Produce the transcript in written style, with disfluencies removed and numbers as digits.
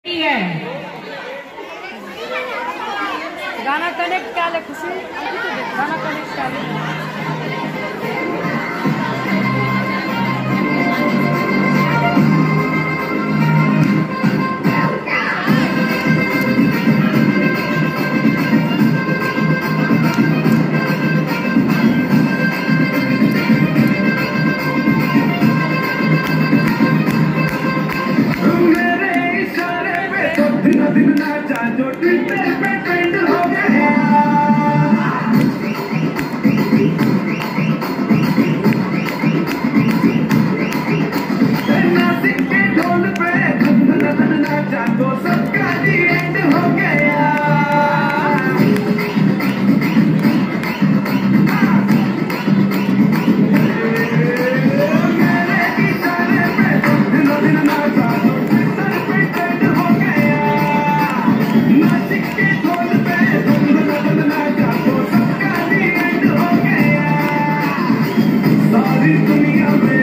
है गाना कनेक्ट क्या ले खुशी गाना कनेक्ट क्या ले दिन नाचा जो ट्विटर पे ट्रेंड हो गया नासिक के ढोल पे धन नाचा तो सबका दी एंड हो गया मेरे इशारे पे दिन नाचा तो ट्विटर पे ट्रेंड हो गया नासिक के ढोल पे धन नाचा तो सबका दी एंड हो गया सारी दुनिया में